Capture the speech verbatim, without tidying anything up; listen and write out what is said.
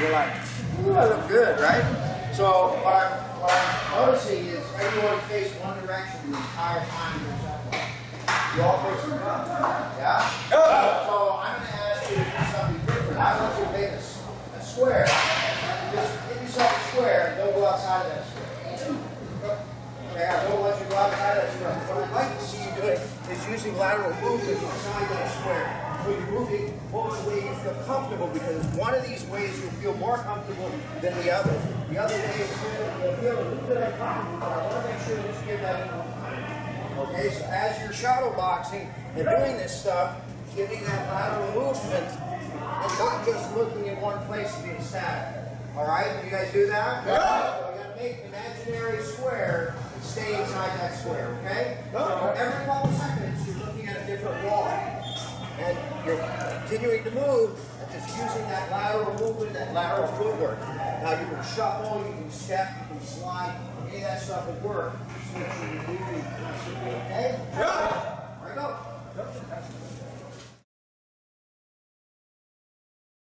you're like, ooh, I look good, right? So what I'm, what I'm noticing is everyone face one direction the entire time you're shuffling. You all face one, yeah? So I'm going to ask you to do something different. I want you to make a, a square. Just give yourself a square and don't go outside of that square. Okay, I don't want you to go outside of that square. What I'd like to see you doing is using lateral movement inside that square. So you're moving both the way you feel comfortable, because one of these ways you'll feel more comfortable than the other. The other way is you'll feel a little bit uncomfortable, but I want to make sure that you give that equal time. Okay, so as you're shadowboxing and doing this stuff, giving that lateral movement and not just looking in one place and being static. All right, can you guys do that? Yeah. So we got to make an imaginary square and stay inside that square, okay? So every couple seconds you're looking at a different wall. And you're continuing to move and just using that lateral movement, that lateral footwork. Now you can shuffle, you can step, you can slide, any of that stuff would work. Just make sure you're moving, okay?